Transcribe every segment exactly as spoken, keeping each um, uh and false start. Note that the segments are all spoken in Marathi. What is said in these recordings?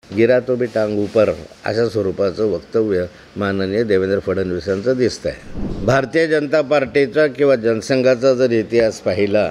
गिरा तो भी टांग ऊपर अशा स्वरूपाचं वक्तव्य माननीय देवेंद्र फडणवीसांचं दिसतं आहे। भारतीय जनता पार्टीचा किंवा जनसंघाचा जर इतिहास पाहिला,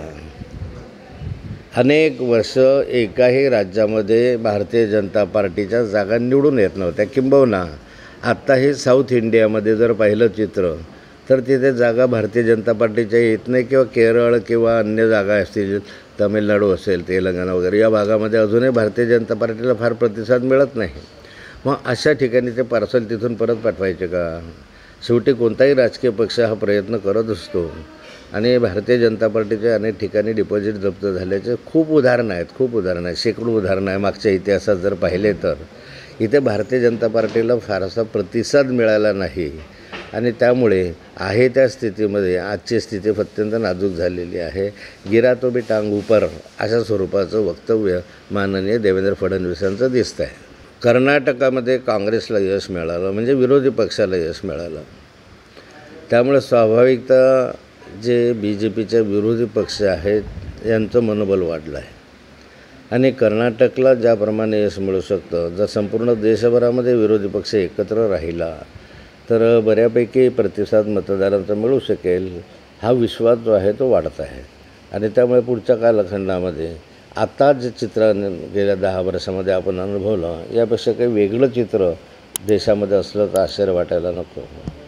अनेक वर्ष एकाही राज्यामध्ये भारतीय जनता पार्टीच्या जागा निवडून येत नव्हत्या। किंबहुना आत्ताही साऊथ इंडियामध्ये जर पाहिलं चित्र तर तिथे जागा भारतीय जनता पार्टीच्या येत नाही, किंवा केरळ किंवा अन्य जागा असतील, तमिळनाडू असेल, तेलंगणा वगैरे या भागामध्ये अजूनही भारतीय जनता पार्टीला फार प्रतिसाद मिळत नाही। मग अशा ठिकाणी ते पार्सल तिथून परत पाठवायचे का? शेवटी कोणताही राजकीय पक्ष हा प्रयत्न करत असतो आणि भारतीय जनता पार्टीच्या अनेक ठिकाणी डिपॉझिट जप्त झाल्याचे खूप उदाहरणं आहेत, खूप उदाहरणं आहेत, शेकडो उदाहरणं आहे। मागच्या इतिहासात जर पाहिले तर इथे भारतीय जनता पार्टीला फारसा प्रतिसाद मिळाला नाही आणि त्यामुळे आहे त्या स्थितीमध्ये आजची स्थिती अत्यंत नाजूक झालेली आहे। गिरा तो भी टांग ऊपर अशा स्वरूपाचं वक्तव्य माननीय देवेंद्र फडणवीसांचं दिसतं आहे। कर्नाटकामध्ये काँग्रेसला यश मिळालं म्हणजे विरोधी पक्षाला यश मिळालं, त्यामुळे स्वाभाविकता जे बी जे पीचे विरोधी पक्ष आहेत यांचं मनोबल वाढलं आहे आणि कर्नाटकला ज्याप्रमाणे यश मिळू शकतं, जर संपूर्ण देशभरामध्ये विरोधी पक्ष एकत्र राहिला तर बऱ्यापैकी प्रतिसाद मतदारांचा मिळू शकेल, हा विश्वास जो आहे तो वाढत आहे। आणि त्यामुळे पुढच्या कालखंडामध्ये आता जे चित्र गेल्या दहा वर्षामध्ये आपण अनुभवलं यापेक्षा काही वेगळं चित्र देशामध्ये असलं तर आश्चर्य वाटायला नको।